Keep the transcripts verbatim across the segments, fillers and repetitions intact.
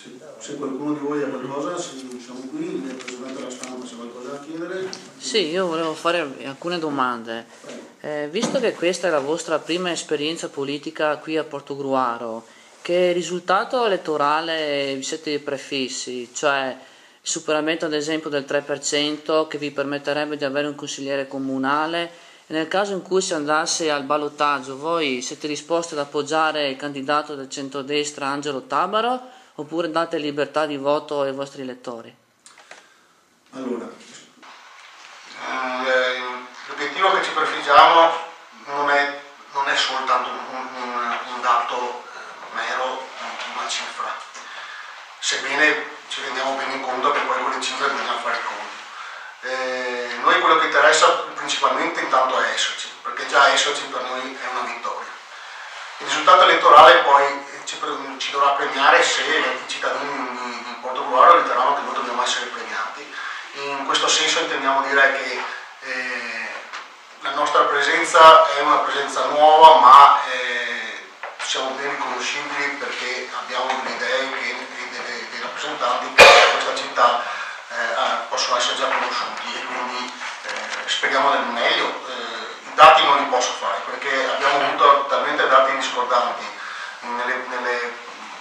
Sì. Se qualcuno di voi ha qualcosa, se siamo qui, il rappresentante della stampa, se ha qualcosa da chiedere. Sì, io volevo fare alcune domande. Eh, visto che questa è la vostra prima esperienza politica qui a Portogruaro, che risultato elettorale vi siete prefissi? Cioè il superamento ad esempio del tre per cento che vi permetterebbe di avere un consigliere comunale, e nel caso in cui si andasse al ballottaggio voi siete disposti ad appoggiare il candidato del centrodestra Angelo Tabaro oppure date libertà di voto ai vostri elettori? Allora, l'obiettivo che ci prefiggiamo non è, non è soltanto un, un, un dato mero, una cifra, sebbene ci rendiamo bene conto che poi con le cifre bisogna fare i conti. Eh, noi quello che interessa principalmente intanto è esserci, perché già esserci per noi è una vittoria. Il risultato elettorale poi ci, ci dovrà premiare se i cittadini di, di Portogruaro riterranno che noi dobbiamo essere premiati. In questo senso intendiamo dire che eh, la nostra presenza è una presenza nuova, ma eh, siamo ben riconoscibili perché abbiamo delle idee che, dei, dei rappresentanti che in questa città eh, possono essere già conosciuti e quindi eh, speriamo nel meglio. Eh, I dati non li posso fare perché abbiamo avuto talmente dati discordanti nelle, nelle,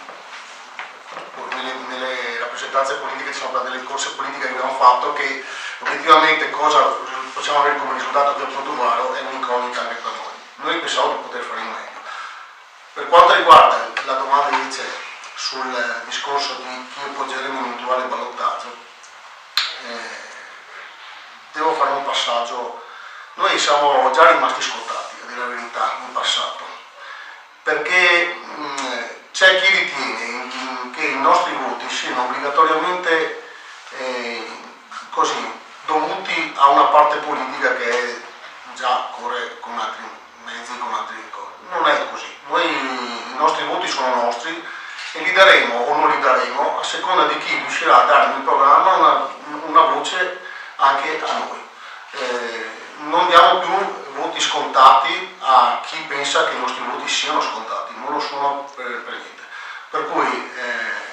nelle, nelle rappresentanze politiche, che sono state delle corse politiche che abbiamo fatto, che obiettivamente cosa possiamo avere come risultato qui a Portogruaro è un'incognita anche per noi. Noi pensiamo di poter fare in meglio. Per quanto riguarda la domanda invece sul discorso di chi appoggeremo in un eventuale ballottaggio, eh, devo fare un passaggio. Noi siamo già rimasti scottati, a dire la verità, in passato, perché mh, c'è chi ritiene mh, che i nostri voti siano obbligatoriamente eh, così, dovuti a una parte politica che già corre con altri mezzi, con altri cose. Non è così. Noi, i nostri voti sono nostri e li daremo o non li daremo a seconda di chi riuscirà a dare nel programma una, una voce anche a noi. Eh, non diamo più voti scontati a chi pensa che i nostri voti siano scontati, non lo sono per, per niente. Per cui, eh,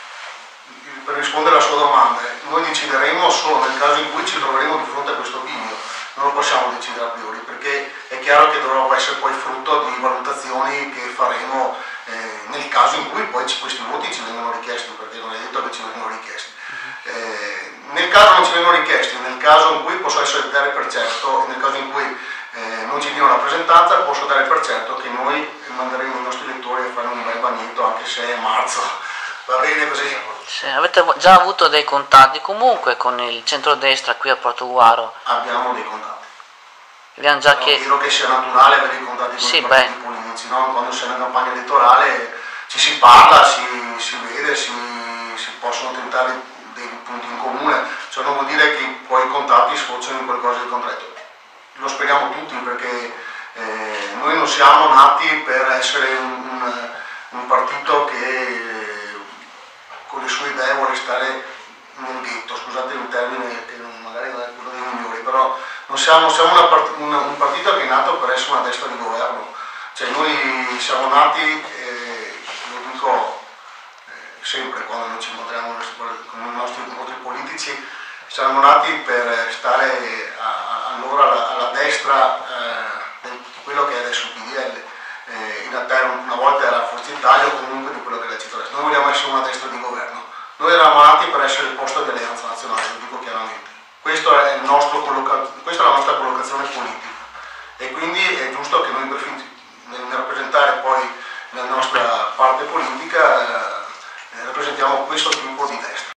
per rispondere alla sua domanda, noi decideremo solo nel caso in cui ci troveremo di fronte a questo bivio, non lo possiamo decidere a priori, perché è chiaro che dovrà essere poi frutto di valutazioni che faremo eh, nel caso in cui poi questi voti ci vengano richiesti, perché non è detto che ci vengano richiesti. Eh, nel caso non ci vengono richiesti, nel caso in cui posso essere dare per certo, nel caso in cui eh, non ci dia una rappresentanza, posso dare per certo che noi manderemo i nostri elettori a fare un bel bagnetto, anche se è marzo. Va bene così? Sì, avete già avuto dei contatti comunque con il centrodestra qui a Portogruaro? Abbiamo dei contatti. Abbiamo già non che... dico che sia naturale avere i contatti con sì, i partiti politici, no? Quando si è in campagna elettorale ci si parla, si, si vede, si, si possono tentare dei punti in comune, cioè non vuol dire che poi i contatti sfociano in qualcosa di concreto. Lo speriamo tutti perché eh, noi non siamo nati per essere un, un, un partito che con le sue idee vuole stare nel ghetto, scusate il termine che magari non è quello dei migliori, però non siamo, siamo una part- una, un partito che è nato per essere una destra di governo, cioè noi siamo nati, eh, lo dico eh, sempre quando noi ci incontriamo con i nostri incontri politici, siamo nati per stare a, a, allora alla, alla destra eh, di quello che è adesso il P D L. Eh, in realtà una volta era Forza Italia o comunque di quello che è la centrodestra. Noi vogliamo essere una destra di governo. Noi eravamo nati per essere il posto di alleanza nazionale, lo dico chiaramente. Questo è il nostro colloca- questa è la nostra collocazione politica e quindi è giusto che noi nel rappresentare poi la nostra parte politica eh, rappresentiamo questo tipo di destra.